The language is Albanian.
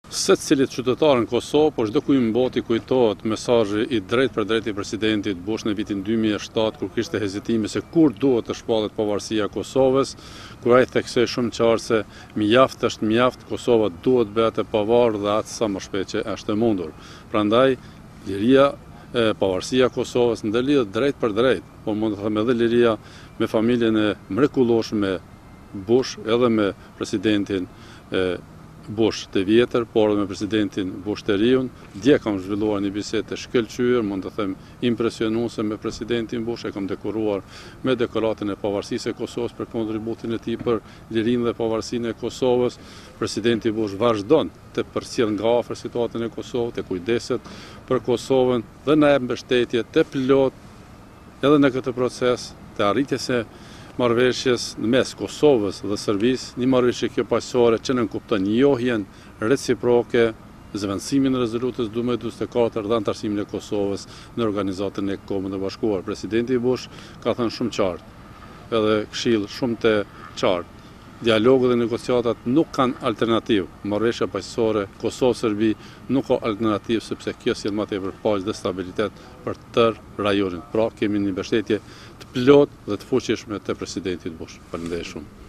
Secilit qytetar në Kosovë, por çdo kujt në botë i kujtohet mesazhi i drejt për drejt i presidentit Bush në vitin 2007, kur kishte hezitime se kur duhet të shpallet pavarësia e Kosovës, kur ai theksoi shumë qartë se mjaft është mjaft, Kosova duhet bëhet e pavarur dhe atë sa më shpejt që është e mundur. Prandaj liria pavarësia e Kosovës ndërlidhet drejt për drejt, por mund të them edhe liria me familjen e mrekullueshme Bush, edhe me presidentin Bush të vjetër, por edhe me presidentin Bush të riun. Dje kam zhvilluar një bisedë të shkëlqyer, mund të them impresionuese me presidentin Bush, e kam dekoruar me dekoratën e pavarësisë e Kosovës për kontributin e tij për lirinë dhe pavarësinë e Kosovës. Presidenti Bush vazhdon të përcjell nga afër situatën e Kosovës, të kujdeset për Kosovën dhe na jep mbështetje të plot edhe në këtë proces të arritjes së marrëveshjes në mes Kosovës dhe Serbisë, një marrëveshje kjo paqësore që nënkupton njohjen reciproke, zëvendësimin e rezolutës 1244 dhe antarësimin e Kosovës në Organizatën e Kombeve të Bashkuara. Presidenti Bush ka thënë shumë qartë, edhe këshill shumë të qartë. Dialogu dhe negociatat nuk kanë alternativë. Marrëveshja paqësore Kosovë-Serbi nuk ka alternativë sepse kjo sjell më tepër paqe dhe stabilitet për tërë rajonin. Pra kemi një mbështetje të plot dhe të fuqishme të presidentit Bush. Faleminderit shumë.